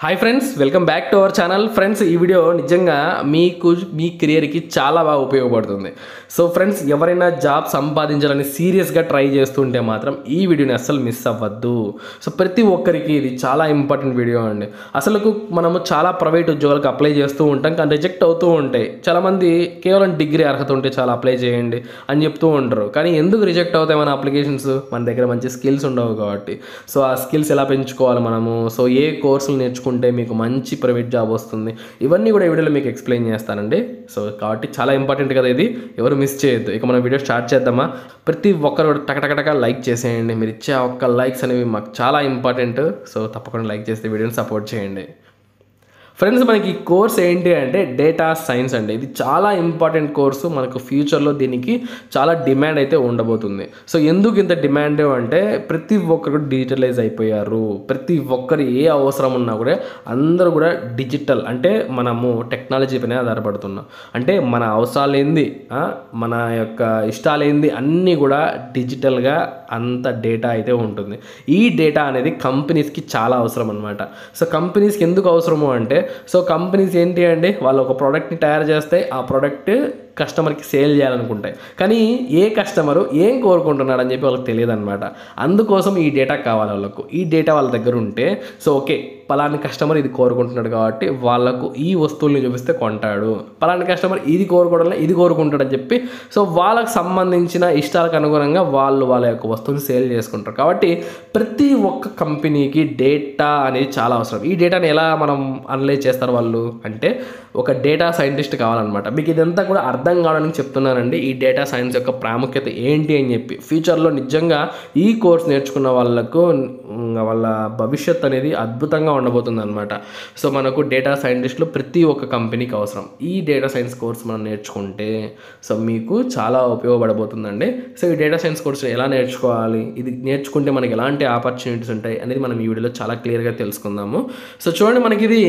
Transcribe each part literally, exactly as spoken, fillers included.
Hi friends, welcome back to our channel. Friends, ఈ video నిజంగా మీకు మీ కెరియర్కి చాలా బాగా ఉపయోగపడుతుంది. సో ఫ్రెండ్స్, ఎవరైనా జాబ్ సంపాదించాలని సీరియస్గా ట్రై చేస్తుంటే మాత్రం ఈ వీడియోని అస్సలు మిస్ అవ్వద్దు. సో ప్రతి ఒక్కరికి ఇది చాలా ఇంపార్టెంట్ వీడియో అండి. అసలు మనము చాలా ప్రైవేట్ ఉద్యోగాలకు అప్లై చేస్తూ ఉంటాం, కానీ రిజెక్ట్ అవుతూ ఉంటాయి. చాలామంది కేవలం డిగ్రీ అర్హత ఉంటే చాలా అప్లై చేయండి అని చెప్తూ ఉంటారు. కానీ ఎందుకు రిజెక్ట్ అవుతాయి మన అప్లికేషన్స్? మన దగ్గర మంచి స్కిల్స్ ఉండవు కాబట్టి. సో ఆ స్కిల్స్ ఎలా పెంచుకోవాలి మనము, సో ఏ కోర్సులు నేర్చుకుంటే మీకు మంచి ప్రైవేట్ జాబ్ వస్తుంది, ఇవన్నీ కూడా ఈ వీడియోలో మీకు ఎక్స్ప్లెయిన్ చేస్తానండి. సో కాబట్టి చాలా ఇంపార్టెంట్ కదా ఇది, ఎవరు మిస్ చేయొద్దు. ఇక మనం వీడియో స్టార్ట్ చేద్దామా? ప్రతి ఒక్కరు కూడా టకటకటక లైక్ చేసేయండి. మీరు ఇచ్చే ఒక్క లైక్స్ అనేవి మాకు చాలా ఇంపార్టెంట్. సో తప్పకుండా లైక్ చేస్తే వీడియోని సపోర్ట్ చేయండి. ఫ్రెండ్స్, మనకి ఈ కోర్స్ ఏంటి అంటే డేటా సైన్స్ అండి. ఇది చాలా ఇంపార్టెంట్ కోర్సు. మనకు ఫ్యూచర్లో దీనికి చాలా డిమాండ్ అయితే ఉండబోతుంది. సో ఎందుకు ఇంత డిమాండ్ అంటే ప్రతి ఒక్కరు డిజిటలైజ్ అయిపోయారు. ప్రతి ఒక్కరు ఏ అవసరం ఉన్నా కూడా అందరూ కూడా డిజిటల్, అంటే మనము టెక్నాలజీ పైన ఆధారపడుతున్నాం. అంటే మన అవసరాలు ఏంది, మన యొక్క ఇష్టాలు ఏంది, అన్నీ కూడా డిజిటల్గా అంత డేటా అయితే ఉంటుంది. ఈ డేటా అనేది కంపెనీస్కి చాలా అవసరం అనమాట. సో కంపెనీస్కి ఎందుకు అవసరము అంటే, సో కంపెనీస్ ఏంటి అంటే వాళ్ళు ఒక ప్రోడక్ట్ని తయారు చేస్తాయి, ఆ ప్రోడక్ట్ కస్టమర్కి సేల్ చేయాలనుకుంటాయి. కానీ ఏ కస్టమరు ఏం కోరుకుంటున్నాడు అని చెప్పి వాళ్ళకి తెలియదు అనమాట. అందుకోసం ఈ డేటా కావాలి వాళ్ళకు. ఈ డేటా వాళ్ళ దగ్గర ఉంటే, సో ఓకే పలాని కస్టమర్ ఇది కోరుకుంటున్నాడు కాబట్టి వాళ్ళకు ఈ వస్తువుల్ని చూపిస్తే కొంటాడు, పలాని కస్టమర్ ఇది కోరుకోవడంలో ఇది కోరుకుంటాడు అని చెప్పి, సో వాళ్ళకు సంబంధించిన ఇష్టాలకు అనుగుణంగా వాళ్ళు వాళ్ళ యొక్క వస్తువుని సేల్ చేసుకుంటారు. కాబట్టి ప్రతి ఒక్క కంపెనీకి డేటా అనేది చాలా అవసరం. ఈ డేటాని ఎలా మనం అనలైజ్ చేస్తారు వాళ్ళు అంటే, ఒక డేటా సైంటిస్ట్ కావాలన్నమాట. మీకు ఇదంతా కూడా అర్థం కావడానికి చెప్తున్నానండి, ఈ డేటా సైన్స్ యొక్క ప్రాముఖ్యత ఏంటి అని చెప్పి. ఫ్యూచర్లో నిజంగా ఈ కోర్స్ నేర్చుకున్న వాళ్ళకు వాళ్ళ భవిష్యత్ అనేది అద్భుతంగా ఉండబోతుంది అనమాట. సో మనకు డేటా సైంటిస్టులు ప్రతి ఒక్క కంపెనీకి అవసరం. ఈ డేటా సైన్స్ కోర్స్ మనం నేర్చుకుంటే సో మీకు చాలా ఉపయోగపడబోతుందండి. సో ఈ డేటా సైన్స్ కోర్స్ ఎలా నేర్చుకోవాలి, ఇది నేర్చుకుంటే మనకి ఎలాంటి ఆపర్చునిటీస్ ఉంటాయి అనేది మనం ఈ వీడియోలో చాలా క్లియర్గా తెలుసుకుందాము. సో చూడండి, మనకి ఇది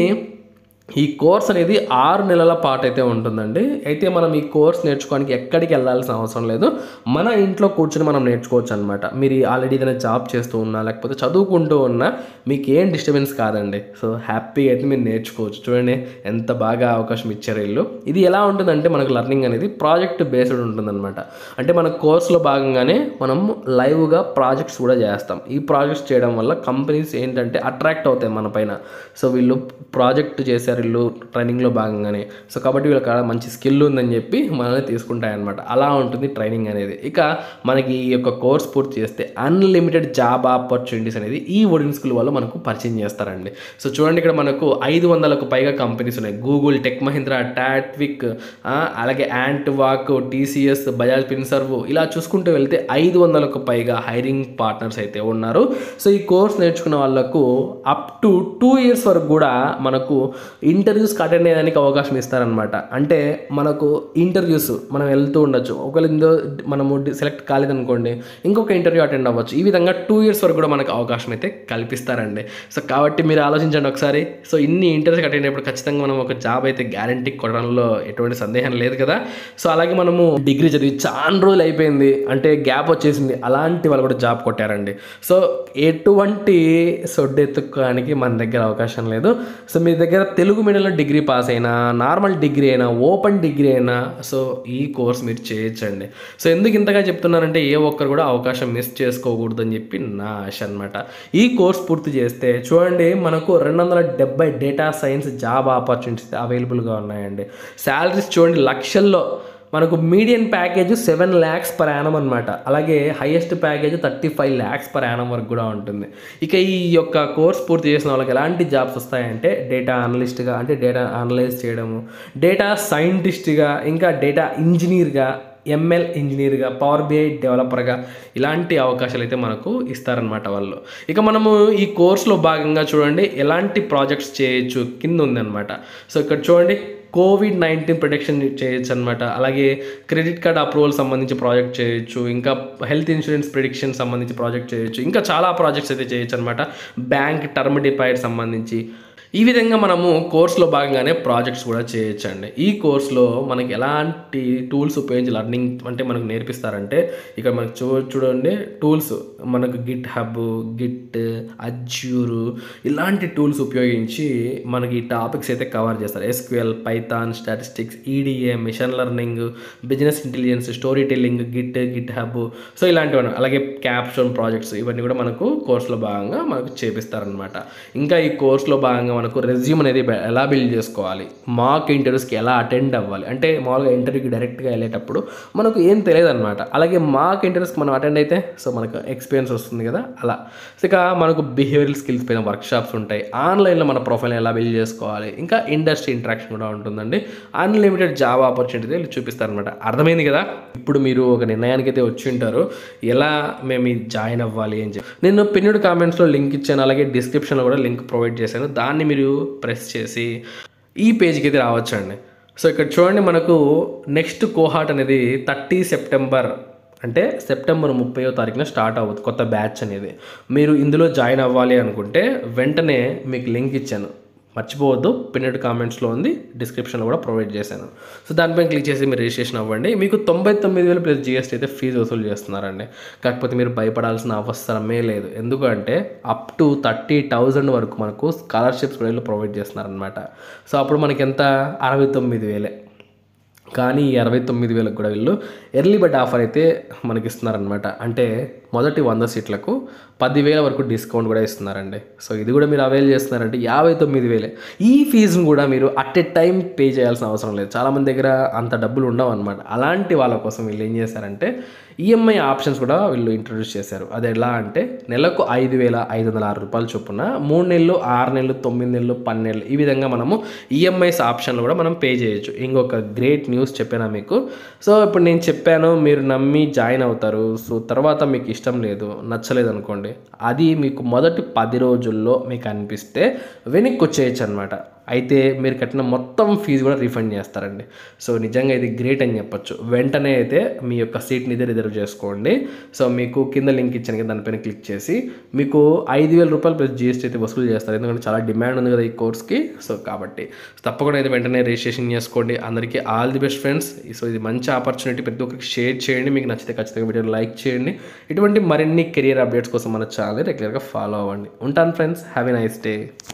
ఈ కోర్స్ అనేది ఆరు నెలల పాటు అయితే ఉంటుందండి. అయితే మనం ఈ కోర్స్ నేర్చుకోవడానికి ఎక్కడికి వెళ్ళాల్సిన అవసరం లేదు, మన ఇంట్లో కూర్చొని మనం నేర్చుకోవచ్చు అనమాట. మీరు ఆల్రెడీ ఏదైనా జాబ్ చేస్తూ ఉన్నా లేకపోతే చదువుకుంటూ ఉన్నా మీకు ఏం డిస్టర్బెన్స్ కాదండి. సో హ్యాపీగా అయితే మీరు నేర్చుకోవచ్చు. చూడండి ఎంత బాగా అవకాశం ఇచ్చారు వీళ్ళు. ఇది ఎలా ఉంటుందంటే మనకు లర్నింగ్ అనేది ప్రాజెక్ట్ బేస్డ్ ఉంటుందన్నమాట. అంటే మన కోర్సులో భాగంగానే మనం లైవ్గా ప్రాజెక్ట్స్ కూడా చేస్తాం. ఈ ప్రాజెక్ట్స్ చేయడం వల్ల కంపెనీస్ ఏంటంటే అట్రాక్ట్ అవుతాయి మన పైన. సో వీళ్ళు ప్రాజెక్ట్ చేసే వీళ్ళు ట్రైనింగ్లో భాగంగానే, సో కాబట్టి వీళ్ళకి మంచి స్కిల్ ఉందని చెప్పి మనల్ని తీసుకుంటాయన్నమాట. అలా ఉంటుంది ట్రైనింగ్ అనేది. ఇక మనకి ఈ యొక్క కోర్స్ పూర్తి చేస్తే అన్లిమిటెడ్ జాబ్ ఆపర్చునిటీస్ అనేది ఈ ఓడిన్ స్కూల్ వాళ్ళు మనకు పరిచయం చేస్తారండి. సో చూడండి, ఇక్కడ మనకు ఐదు వందలకు పైగా కంపెనీస్ ఉన్నాయి. గూగుల్, టెక్ మహీంద్రా, టాట్విక్, అలాగే AntWak, TCS, Bajaj Finserv, ఇలా చూసుకుంటూ వెళ్తే ఐదు వందలకు పైగా హైరింగ్ పార్ట్నర్స్ అయితే ఉన్నారు. సో ఈ కోర్స్ నేర్చుకున్న వాళ్ళకు అప్ టు టూ ఇయర్స్ వరకు కూడా మనకు ఇంటర్వ్యూస్కి అటెండ్ అయ్యేదానికి అవకాశం ఇస్తారనమాట. అంటే మనకు ఇంటర్వ్యూస్ మనం వెళ్తూ ఉండొచ్చు. ఒకవేళ ఇందో మనము సెలెక్ట్ కాలేదనుకోండి, ఇంకొక ఇంటర్వ్యూ అటెండ్ అవ్వచ్చు. ఈ విధంగా టూ ఇయర్స్ వరకు కూడా మనకు అవకాశం అయితే కల్పిస్తారండి. సో కాబట్టి మీరు ఆలోచించండి ఒకసారి. సో ఇన్ని ఇంటర్వ్యూస్కి అటెండ్ అయినప్పుడు ఖచ్చితంగా మనం ఒక జాబ్ అయితే గ్యారంటీ కొట్టడంలో ఎటువంటి సందేహం లేదు కదా. సో అలాగే మనము డిగ్రీ చదివి చాలా రోజులు అయిపోయింది అంటే గ్యాప్ వచ్చేసింది, అలాంటి వాళ్ళు కూడా జాబ్ కొట్టారండి. సో ఎటువంటి సొడ్డెత్తుకోవడానికి మన దగ్గర అవకాశం లేదు. సో మీ దగ్గర తెలుగు మీడియంలో డిగ్రీ పాస్ అయినా, నార్మల్ డిగ్రీ అయినా, ఓపెన్ డిగ్రీ అయినా, సో ఈ కోర్స్ మీరు చేయొచ్చండి. సో ఎందుకు ఇంతగా చెప్తున్నానంటే ఏ ఒక్కరు కూడా అవకాశం మిస్ చేసుకోకూడదు అని చెప్పి నా ఆశ అనమాట. ఈ కోర్స్ పూర్తి చేస్తే చూడండి, మనకు రెండు వందల డెబ్బై డేటా సైన్స్ జాబ్ ఆపర్చునిటీస్ అవైలబుల్గా ఉన్నాయండి. శాలరీస్ చూడండి లక్షల్లో. మనకు median package seven lakhs per annum అనమాట. అలాగే highest package thirty five lakhs per annum వరకు కూడా ఉంటుంది. ఇక ఈ యొక్క కోర్స్ పూర్తి చేసిన వాళ్ళకి ఎలాంటి జాబ్స్ వస్తాయంటే డేటా అనలిస్ట్గా, అంటే డేటా అనలైజ్ చేయడము, డేటా సైంటిస్ట్గా, ఇంకా డేటా ఇంజనీర్గా, ఎంఎల్ ఇంజనీర్గా, పవర్ బిఐ డెవలపర్గా, ఇలాంటి అవకాశాలు అయితే మనకు ఇస్తారనమాట వాళ్ళు. ఇక మనము ఈ కోర్సులో భాగంగా చూడండి ఎలాంటి ప్రాజెక్ట్స్ చేయొచ్చు కింద ఉందన్నమాట. సో ఇక్కడ చూడండి, కోవిడ్ నైన్టీన్ ప్రొటెక్షన్ చేయొచ్చు అనమాట. అలాగే క్రెడిట్ కార్డ్ అప్రూవల్ సంబంధించి ప్రాజెక్ట్ చేయొచ్చు, ఇంకా హెల్త్ ఇన్సూరెన్స్ ప్రిడిక్షన్ సంబంధించి ప్రాజెక్ట్ చేయొచ్చు, ఇంకా చాలా ప్రాజెక్ట్స్ అయితే చేయొచ్చు అనమాట. బ్యాంక్ టర్మ్ డిపాజిట్ సంబంధించి, ఈ విధంగా మనము కోర్సులో భాగంగానే ప్రాజెక్ట్స్ కూడా చేయొచ్చండి. ఈ కోర్సులో మనకి ఎలాంటి టూల్స్ ఉపయోగించి లర్నింగ్ అంటే మనకు నేర్పిస్తారంటే ఇక్కడ మనకు చూ చూడండి టూల్స్ మనకు గిట్ హబ్, గిట్, అజ్యూర్ ఇలాంటి టూల్స్ ఉపయోగించి మనకి ఈ టాపిక్స్ అయితే కవర్ చేస్తారు. SQL, Python, statistics, EDA, machine learning, business intelligence, story telling, Git, GitHub, so ఇలాంటివన్నీ, అలాగే క్యాప్స్టోన్ ప్రాజెక్ట్స్ ఇవన్నీ కూడా మనకు కోర్సులో భాగంగా మనకు చేపిస్తారనమాట. ఇంకా ఈ కోర్సులో భాగంగా మనకు రెజ్యూమ్ అనేది ఎలా బిల్డ్ చేసుకోవాలి, మాక్ ఇంటర్వ్యూస్కి ఎలా అటెండ్ అవ్వాలి, అంటే మామూలుగా ఇంటర్వ్యూకి డైరెక్ట్గా వెళ్ళేటప్పుడు మనకు ఏం తెలియదు అనమాట. అలాగే మాక్ ఇంటర్వ్యూస్కి మనం అటెండ్ అయితే సో మనకు ఎక్స్పీరియన్స్ వస్తుంది కదా అలా. సో ఇక మనకు బిహేవియరల్ స్కిల్స్ పైన వర్క్షాప్స్ ఉంటాయి. ఆన్లైన్లో మన ప్రొఫైల్ ఎలా బిల్డ్ చేసుకోవాలి, ఇంకా ఇండస్ట్రీ ఇంటరాక్షన్ కూడా ఉంటుందండి. అన్లిమిటెడ్ జాబ్ ఆపర్చునిటీ వీళ్ళు చూపిస్తారనమాట. అర్థమైంది కదా. ఇప్పుడు మీరు ఒక నిర్ణయానికి అయితే వచ్చి ఉంటారు ఎలా మేము జాయిన్ అవ్వాలి అని చెప్పి. నేను పిన్నుడ్ కామెంట్స్లో లింక్ ఇచ్చాను, అలాగే డిస్క్రిప్షన్లో కూడా లింక్ ప్రొవైడ్ చేశాను. దాన్ని మీరు ప్రెస్ చేసి ఈ పేజ్కి అయితే రావచ్చండి. సో ఇక్కడ చూడండి మనకు నెక్స్ట్ కోహార్ట్ అనేది థర్టీ సెప్టెంబర్ అంటే సెప్టెంబర్ ముప్పైవ తారీఖున స్టార్ట్ అవుతుంది కొత్త బ్యాచ్ అనేది. మీరు ఇందులో జాయిన్ అవ్వాలి అనుకుంటే వెంటనే మీకు లింక్ ఇచ్చాను, మర్చిపోవద్దు. పిన్నెడ్ కామెంట్స్లో ఉంది, డిస్క్రిప్షన్లో కూడా ప్రొవైడ్ చేశాను. సో దానిపైన క్లిక్ చేసి మీరు రిజిస్ట్రేషన్ అవ్వండి. మీకు తొంభై తొమ్మిది వేలు ప్లస్ జిఎస్టీ అయితే ఫీజు వసూలు చేస్తున్నారండి. కాకపోతే మీరు భయపడాల్సిన అవసరమే లేదు, ఎందుకంటే అప్ టు థర్టీ థౌజండ్ వరకు మనకు స్కాలర్షిప్స్ కూడా వీళ్ళు ప్రొవైడ్ చేస్తున్నారనమాట. సో అప్పుడు మనకి ఎంత, అరవై తొమ్మిది వేలే. కానీ ఈ అరవై తొమ్మిది వేలకు కూడా వీళ్ళు ఎర్లీ బర్డ్ ఆఫర్ అయితే మనకి ఇస్తున్నారనమాట. అంటే మొదటి వంద సీట్లకు పదివేల వరకు డిస్కౌంట్ కూడా ఇస్తున్నారండి. సో ఇది కూడా మీరు అవైల్ చేస్తున్నారంటే యాభై తొమ్మిది వేలే. ఈ ఫీజును కూడా మీరు అట్ ఎ టైం పే చేయాల్సిన అవసరం లేదు. చాలామంది దగ్గర అంత డబ్బులు ఉండవు అనమాట. అలాంటి వాళ్ళ కోసం వీళ్ళు ఏం చేశారంటే ఈఎంఐ ఆప్షన్స్ కూడా వీళ్ళు ఇంట్రొడ్యూస్ చేశారు. అది ఎలా అంటే నెలకు ఐదు వేల ఐదు వందల ఆరు రూపాయలు చొప్పున మూడు నెలలు, ఆరు నెలలు, తొమ్మిది నెలలు, పన్నెండు ఈ విధంగా మనము ఈఎంఐస్ ఆప్షన్లు కూడా మనం పే చేయొచ్చు. ఇంకొక గ్రేట్ న్యూస్ చెప్పాను మీకు. సో ఇప్పుడు నేను చెప్పాను, మీరు నమ్మి జాయిన్ అవుతారు. సో తర్వాత మీకు ఇష్టం లేదు, నచ్చలేదు అనుకోండి, అది మీకు మొదటి పది రోజుల్లో మీకు అనిపిస్తే వెనక్కి వచ్చేయచ్చు అనమాట. అయితే మీరు కట్టిన మొత్తం ఫీజు కూడా రీఫండ్ చేస్తారండి. సో నిజంగా ఇది గ్రేట్ అని చెప్పొచ్చు. వెంటనే అయితే మీ యొక్క సీట్ని అయితే రిజర్వ్ చేసుకోండి. సో మీకు కింద లింక్ ఇచ్చాను కదా, దానిపైన క్లిక్ చేసి మీకు ఐదు వేల రూపాయలు ప్లస్ జిఎస్టీ అయితే వసూలు చేస్తారు. ఎందుకంటే చాలా డిమాండ్ ఉంది కదా ఈ కోర్స్కి. సో కాబట్టి తప్పకుండా అయితే వెంటనే రిజిస్ట్రేషన్ చేసుకోండి. అందరికీ all the best friends. So ఇది మంచి ఆపర్చునిటీ, ప్రతి ఒక్కరికి షేర్ చేయండి. మీకు నచ్చితే ఖచ్చితంగా వీడియో లైక్ చేయండి. ఇటువంటి మరిన్ని కెరియర్ అప్డేట్స్ కోసం మన ఛానల్ రెగ్యులర్గా ఫాలో అవ్వండి. ఉంటాను friends, have a nice day.